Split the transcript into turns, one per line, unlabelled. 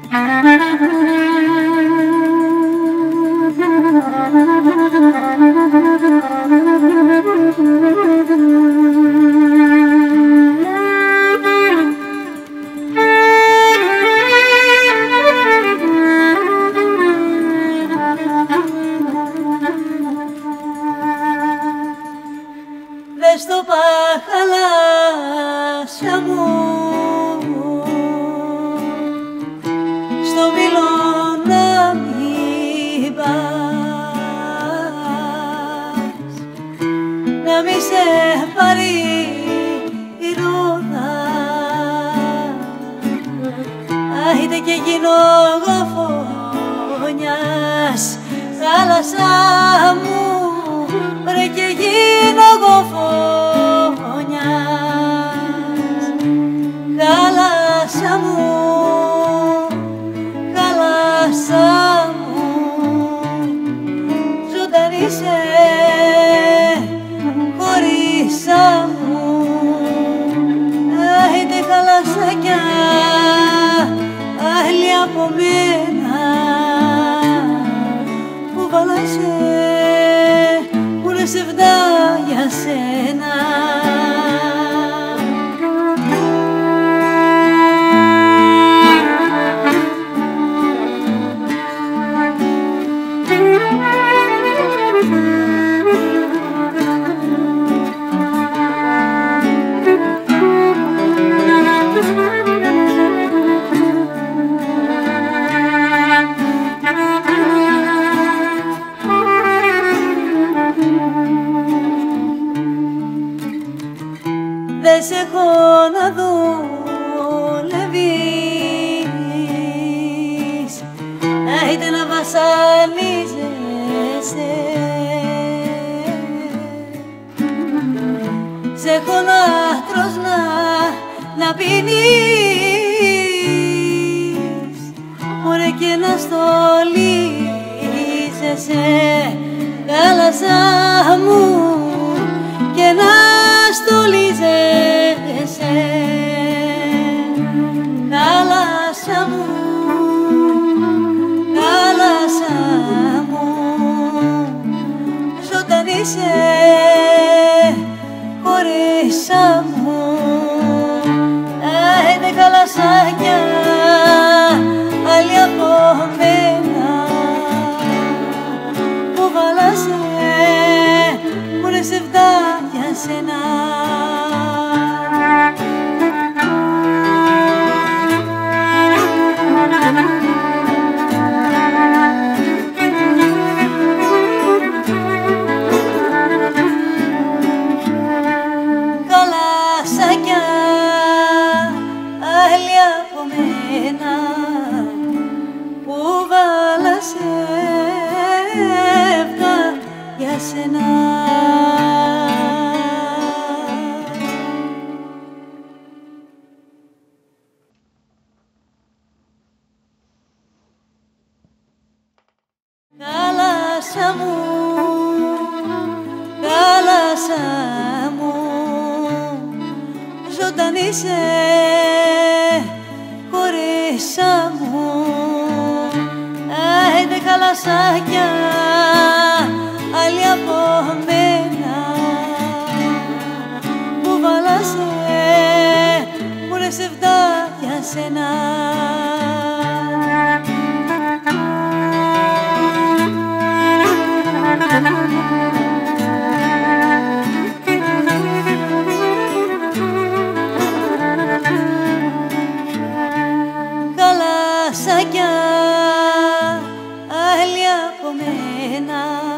Δες το παχαλάσια μου στο μήλο να μην πας, να μη σε πάρει η ρόδα, άιτε και γίνω εγώ φωνιάς, θάλασσα μου, ρε και γίνω εγώ φωνιάς, θάλασσα μου, θάλασσα μου, ζωντανή σε χωρίσα μου, άιντε χαλασάκια άλλη από μένα, που βάλασε σε βδά για σένα. Δεν σε έχω να δουλεύεις, άιτε να βασανίζεσαι, σε έχω να τρως να πίνεις, μωρέ και να στολίζεσαι, θάλασσα μου, και να στολίζεσαι, θάλασσα μου, θάλασσα μου, ζωντανή σε χωρίσα μου, άιντε χαλασάκια άλλη από μένα, που βάλασε μωρέ σε βδά για σένα. Χαλασάκια άλλη από μένα, που βάλασε βδά για σένα. Θάλασσα μου, θάλασσα μου, ζωντανή σε χωρίσα μου, άιντε χαλασάκια άλλη από μένα, που βάλασε μωρέ σε βδά για σένα. Χαλασάκια άλλη από μένα,